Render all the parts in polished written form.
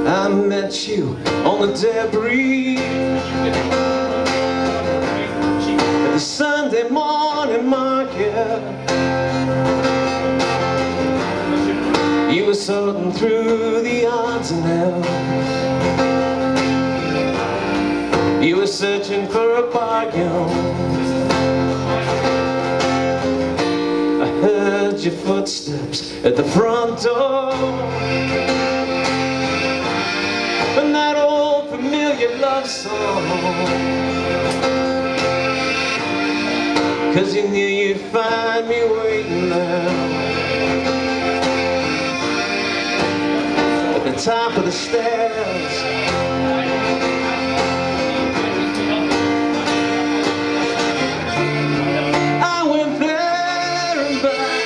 I met you on the debris at the Sunday morning market. You were sorting through the odds and ends. You were searching for a bargain. I heard your footsteps at the front door, and that old familiar love song, 'cause you knew you'd find me waiting there at the top of the stairs. I went there and back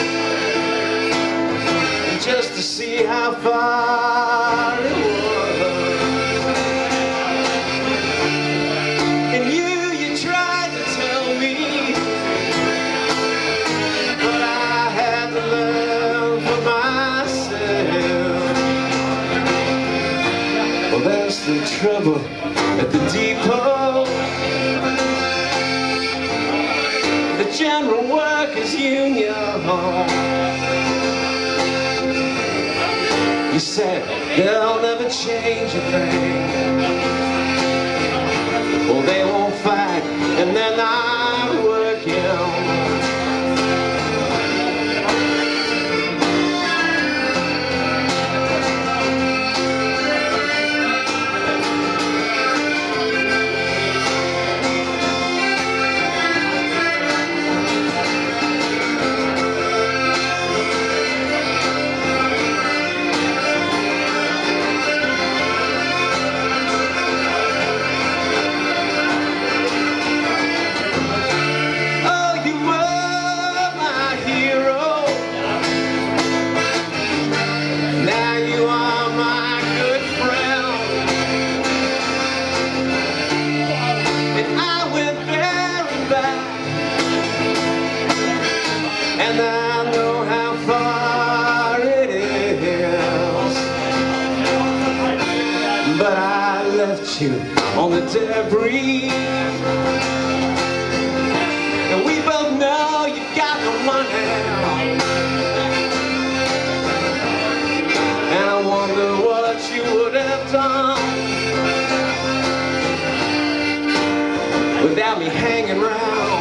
just to see how far it was. And you tried to tell me, but I had to learn for myself. Well, there's the trouble at the depot. The General Workers Union. You said they'll never change a thing. Well, they won't fight, and they're not working. And I know how far it is, but I left you on the debris. And we both know you got no money, and I wonder what you would have done without me hanging around.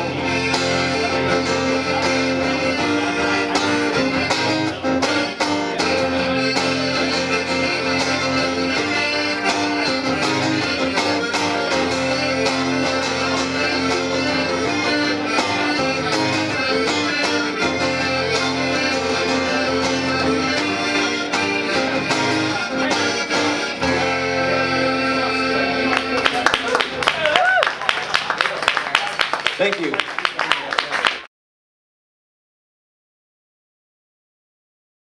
Thank you.